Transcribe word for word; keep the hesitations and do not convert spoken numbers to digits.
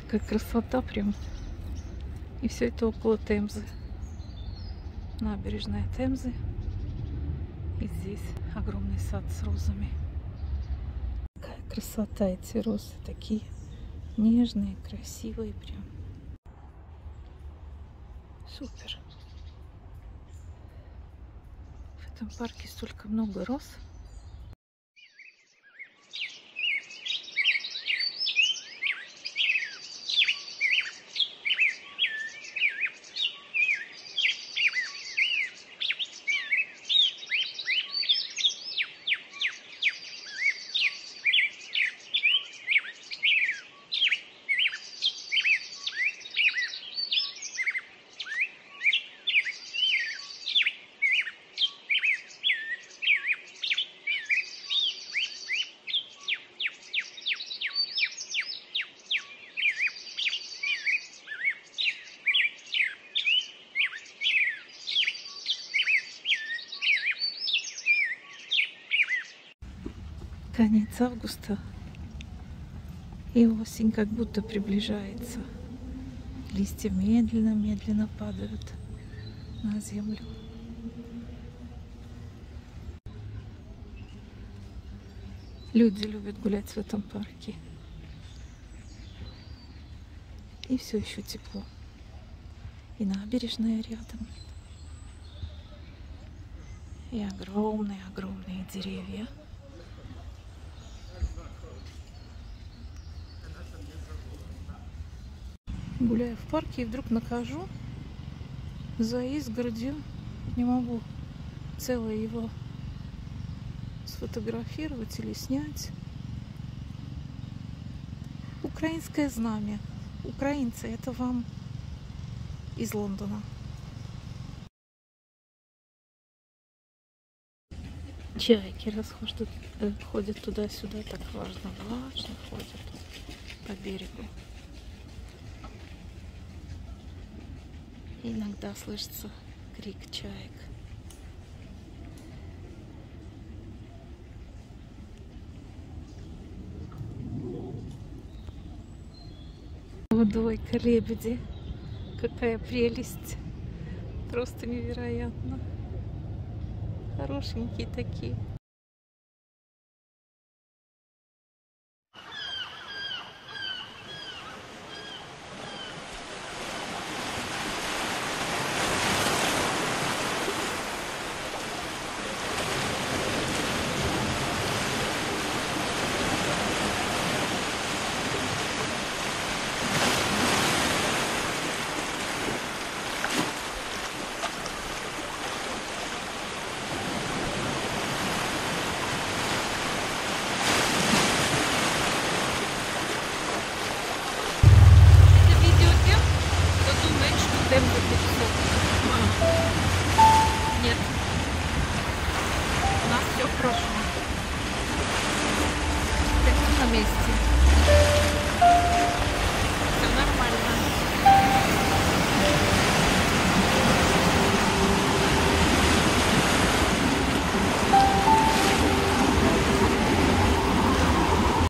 Какая красота прям. И все это около Темзы. Набережная Темзы. И здесь огромный сад с розами. Какая красота, эти розы такие нежные, красивые прям. Супер. В этом парке столько много роз. Конец августа, и осень как будто приближается. Листья медленно-медленно падают на землю. Люди любят гулять в этом парке. И все еще тепло. И набережная рядом. И огромные-огромные деревья. Гуляю в парке и вдруг нахожу за изгородью, не могу целое его сфотографировать или снять. Украинское знамя. Украинцы, это вам из Лондона. Чайки расходят, э, ходят туда-сюда, так важно, важно ходят по берегу. Иногда слышится крик чаек. Водойка, лебеди. Какая прелесть. Просто невероятно. Хорошенькие такие. Нет. У нас все хорошо. На месте.